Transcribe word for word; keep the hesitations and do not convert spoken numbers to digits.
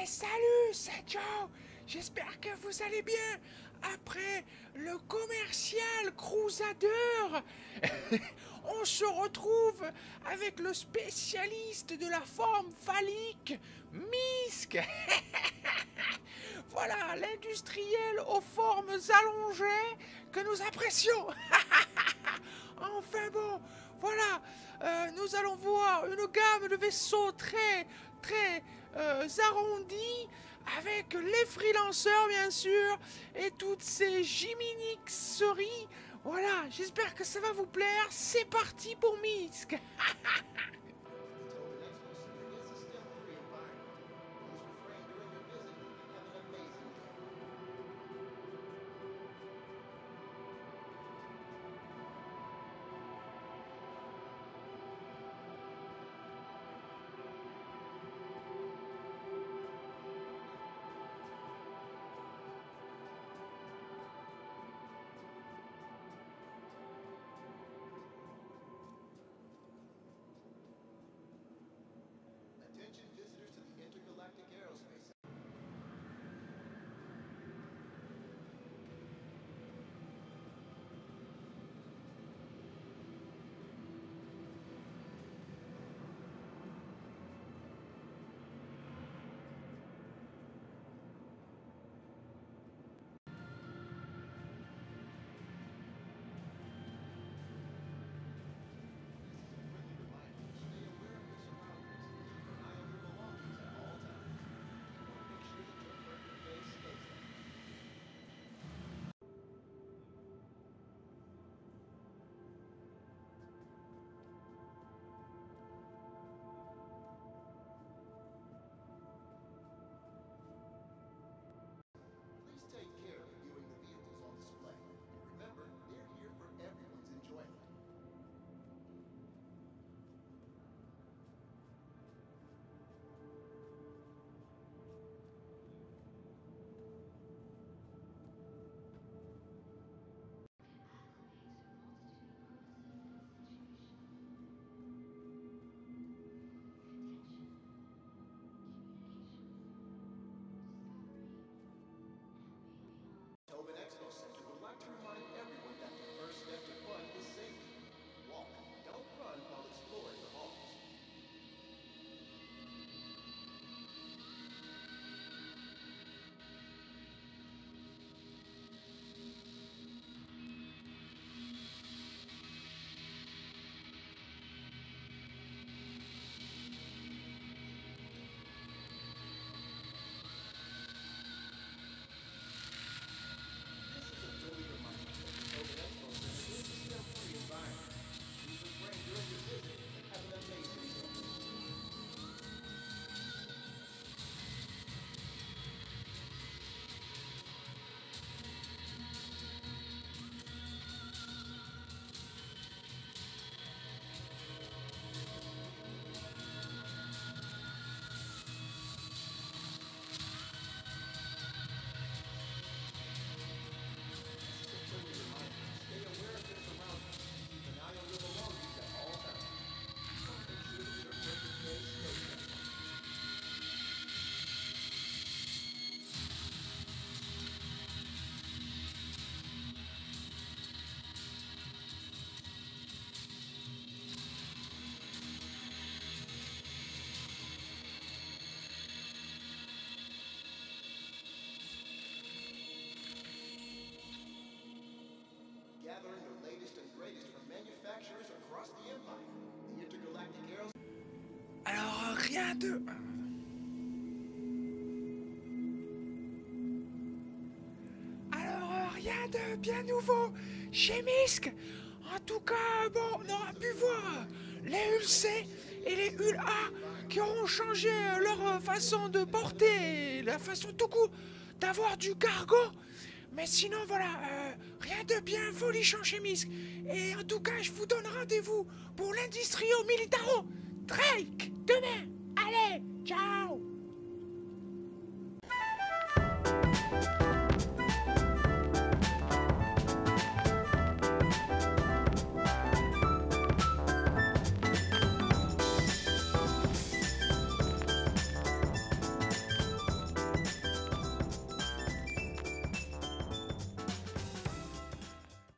Salut, c'est Joe. J'espère que vous allez bien. Après le commercial Crusader, on se retrouve avec le spécialiste de la forme phallique, Misk. Voilà, l'industriel aux formes allongées que nous apprécions. Enfin bon, voilà, euh, nous allons voir une gamme de vaisseaux très, très euh, arrondis, avec les freelancers bien sûr, et toutes ces giminixeries. Voilà, j'espère que ça va vous plaire. C'est parti pour Misk. Tobin Expo Center would like to remind everyone that the first step to fun is safety. Walk, don't run while exploring the halls. Gathering the latest and greatest from manufacturers across the empire, the Intergalactic Aeros... Alors, rien de... Alors, rien de bien nouveau chez Misk. En tout cas, bon, on aura pu voir les U L C et les U L A qui auront changé leur façon de porter, la façon tout court d'avoir du cargo. Mais sinon, voilà, euh, rien de bien folichon chez Misk. Et en tout cas, je vous donne rendez-vous pour l'Industrio Militaro Drake demain. Allez, ciao!